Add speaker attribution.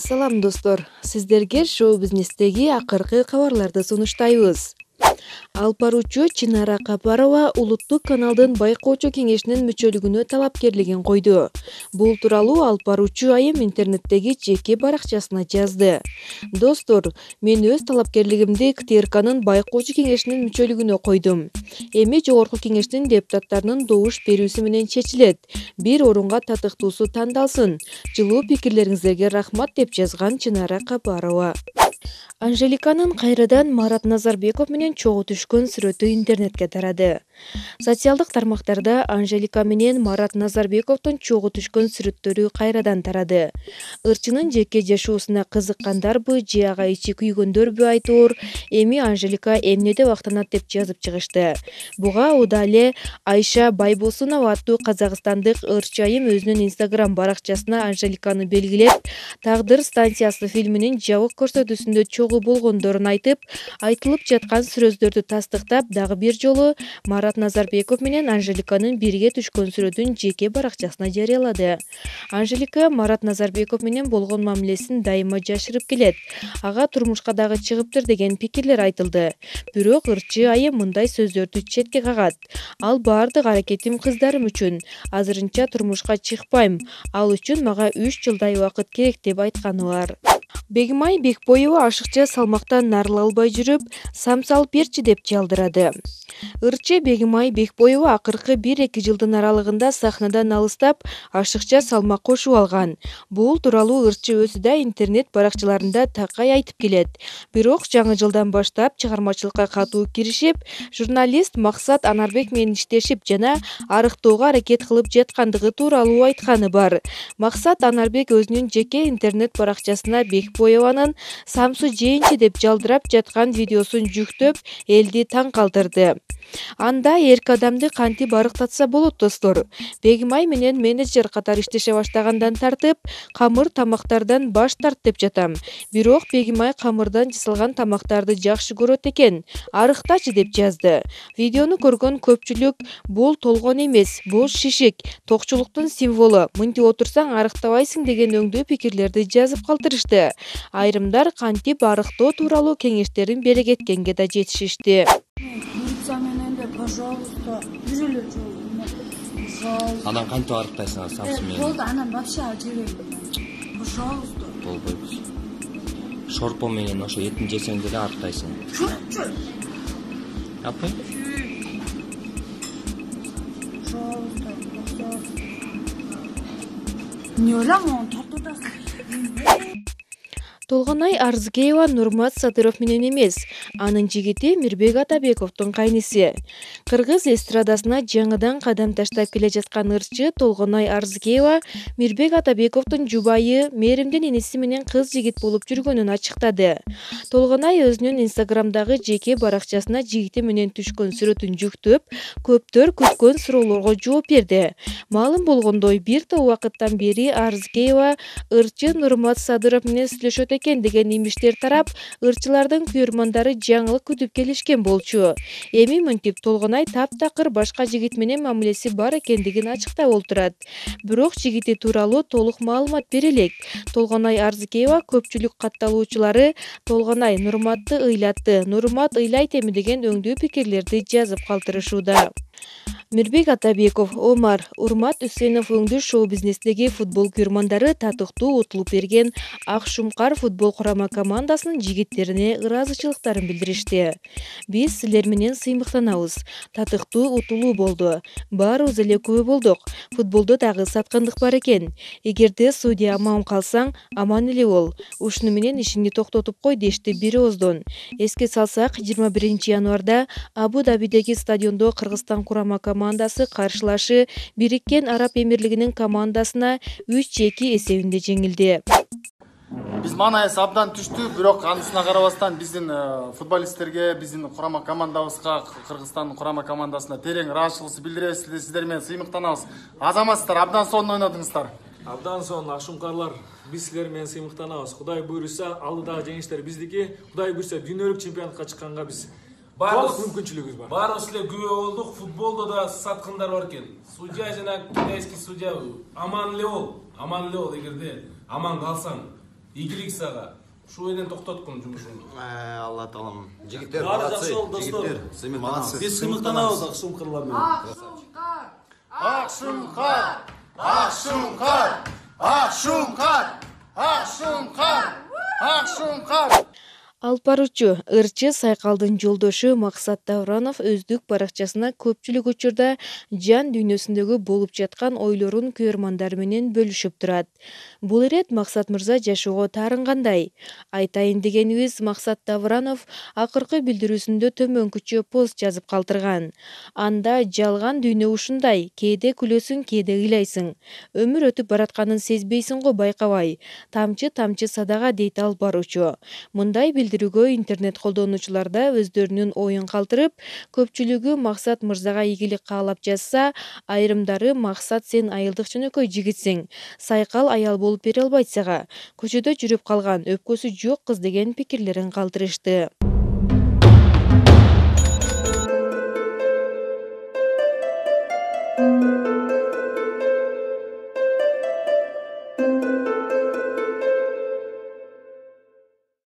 Speaker 1: Салам достор, сиздерге шоу-бизнестеги акыркы кабарларды сунуштайбыз. Алып баруучу Чынара Капарова улуттук каналдын байкоочу кеңешинин мүчөлүгүнө талапкерлигин койду. Бул тууралуу алып баруучу айым интернеттеги жеке баракчасына жазды. Достор, мен өз талапкерлигимди КТРКнын байкоочу кеңешинин мүчөлүгүнө койдум. Эми жогорку кеңештин депутаттарынын добуш берүүсү менен чечилет. Бир орунга татыктуусу тандалсын. Жылуу пикирлериңиздерге рахмат деп жазган Чынара Капарова. Анжеликанын кайрадан Марат Назарбеков менен чогуу түшкөн сүрөтү интернетке тарады. Социалдык тармактарда Анжелика менен Марат Назарбековдун чогуу түшкөн сүрөттөрү кайрадан тарады. Ырчынын жеке жашоосуна кызыккандарбы же ага ичи күйгөндөрбү айтор, эми Анжелика эмне деп актанат деп жазып чыгышты. Буга уда эле Айша Байбосунова аттуу казакстандык ырчы айым өзүнүн Instagram баракчасына Анжеликаны белгилеп, Тагдыр станциясы фильминин жабык көрсөтүүсүндө чогуу болгондорун айтып, айтылып жаткан сүрөздөрдү тастыктап, дагы бир жолу Марат Назарбеков менен Анжеликанын бирге түшкөн сүрөтүн жеке баракчасына жарыялады. Анжелика Марат Назарбеков менен болгон мамилесин дайыма жашырып келет. Ага турмушка дагы чыгыптыр деген пикирлер айтылды. Бирок ырчы айым мындай сөздөрдү четке кагат. Ал баардык аракетим кыздарым үчүн. Азырынча турмушка чыкпайм. Ал үчүн мага 3 жылдай убакыт керек деп айтканы бар. Бегимай Бекбоева ашыкча салмактан нарыла албай жүрүп, сам салып берчи деп жалдырады. Ырчы Бегимай Бекбоева акыркы 1-2 жылдын аралыгында сахнадан алыстап, ашыкча салмак кошуп алган. Бул тууралуу ырчы өзү да интернет баракчаларында такай айтып келет. Бирок жаңы жылдан баштап чыгармачылыкка катуу киришип, журналист Максат Анарбек менен иштешип жана арыктоого аракет кылып жаткандыгы тууралуу айтканы бар. Максат Анарбек өзүнүн жеке интернет баракчасына Бекбоеванын самсу жейинчи деп жалдырап жаткан видеосун жүктөп, элди таң калтырды. Анда эрки адамды кантип арыктатса болот достор. Бегимай менен менеджер катары иштеше баштагандан тартып, камыр тамактардан баш тарт деп жатам. Бирок Бегимай камырдан жасалган тамактарды жакшы көрөт экен. Арыктачы деп жазды. Видеону көргөн көпчүлүк бул толгон эмес, бул шишик, токчулуктун символу. Мынтип отурсаң арыктабайсың деген өңдүү пикирлерди жазып калтырышты. Айрымдар кантип арыктоо тууралуу кеңештерин бере кеткенге да жетишишти.
Speaker 2: Пожалуйста, жүрелер жол. Пожалуйста.
Speaker 3: Анан кантип арыктайсың самсы менен?
Speaker 2: Болду, анан вообще жебейм. Пожалуйста.
Speaker 3: Болбойбуз. Шорпо менен ошо этин жесең деле арыктайсың.
Speaker 2: Чуть-чуть.
Speaker 3: Апай?
Speaker 2: Пожалуйста, пожалуйста. Не ойлама, тартатасың.
Speaker 1: Толгонай Арзыкеева Нурмат Садыров менен эмес, анын жигити Мирбек Атабековдун кайниси. Кыргыз эстрадасына жаңыдан кадам таштап келе жаткан ырчы Толгонай Арзыкеева Мирбек Атабековдун жубайы, мээримдин иниси менен кыз жигит болуп жүргөнүн ачыктады. Толгонай өзүнүн Инстаграмдагы жеке баракчасына жигити менен түшкөн сүрөтүн жүктөп, көптөр күткөн суроолорго жооп берди. Маалым болгондой, бир топ убакыттан бери Арзыкеева ырчы Нурмат Садыров менен сүйлөшөт экен деген имиштер тарап, ырчылардын күйөрмандары жаңылык күтүп келишкен болчу. Эми мынтип Толгонай таптакыр башка жигит менен мамилеси бар экендигин ачыктап олтурат. Бирок жигити тууралуу толук маалымат бере элек. Толгонай Арзыкеева көпчүлүк катталуучулары Толгонай Нурматты ыйлатты, Нурмат ыйлайт эми деген өңдүү пикирлерди жазып калтырышууда. Мирбек Атабеков, Омар, Урмат Үсенов өңдүү шоу-бизнестеги футбол күйөрмандары татыктуу утулуп берген Ак Шумкар футбол курама командасынын жигиттерине ыраазычылыктарын билдиришти. Биз силер менен сыймыктанабыз. Татыктуу утулуу болду. Баарыбыз эле күбө болдук. Футболдо дагы саткындык бар экен. Эгерде судья аман калсаң, аман эле бол. Ушуну менен ишиңди токтотуп кой дешти бир ооздон. Эске салсак, 21 январда Абу-Дабидеги стадиондо Кыргызстан курама командасы каршылашы Бириккен Араб Эмирлигинин командасына 3-2 эсебинде жеңилди.
Speaker 4: Биз маанайыбыз абдан түштү, бирок анысына карабастан биздин футболисттерге, биздин курама командабызга, Кыргызстандын курама командасына терең ыраазычылык билдиребиз. Сиздер менен сыймыктанабыз. Азаматсыздар, абдан сонун ойнодуңуздар.
Speaker 5: Абдан сонун Акшумкарлар, биз силер менен сыймыктанабыз. Кудай буйруса, алдыдагы жеңиштер биздики. Кудай буйруса, дүйнөлүк чемпионатка чыкканга биз толук мүмкүнчүлүгүбүз бар.
Speaker 6: Баарыбыз эле күбө болдук. Футболдо да саткындар бар экен. Судья жана китайский судья аман эле бол. Аман эле бол, эгерде аман калсаң. Игілік сага. Шу менен токтоткун жумушуңду.
Speaker 7: Алла таалам. Жигиттер,
Speaker 5: Баары
Speaker 7: молодцы.
Speaker 5: жакшы болду, достор.
Speaker 7: Жигиттер, сыймыктанабыз.
Speaker 5: Биз сыймыктанабыз Акшум кырлар менен.
Speaker 4: Акшумкар! Акшумкар! Акшумкар! Акшумкар! Акшумкар!
Speaker 1: Алып баруучу ырчы сайкалдын жолдошу Максат Давранов өздүк баракчасына көпчүлүк учурда жан дүйнөсүндөгү болуп жаткан ойлорун көрөрмандар менен бөлүшүп турат. Бул ирет Максат мырза жашоого таарынгандай. Айтайын дегенибиз, Максат Давранов акыркы билдирүүсүндө төмөнкүчө пост жазып калтырган. Анда жалган дүйнө ушундай, кээде күлөсүң, кээде ыйлайсың. Өмүр өтүп баратканын сезбейсиң го, байкабай. Тамчы садага дейт алып баруучу. Мындай билдирүүгө интернет колдонуучулар да өздөрүнүн оюн калтырып, көпчүлүгү Максат мырзага ийгилик каалап жазса, айрымдары Максат сен айылдык жөнөкөй жигитсиң, сайкал аял болуп бере албайт сага, көчөдө жүрүп калган, өпкөсү жок кыз деген пикирлерин калтырышты.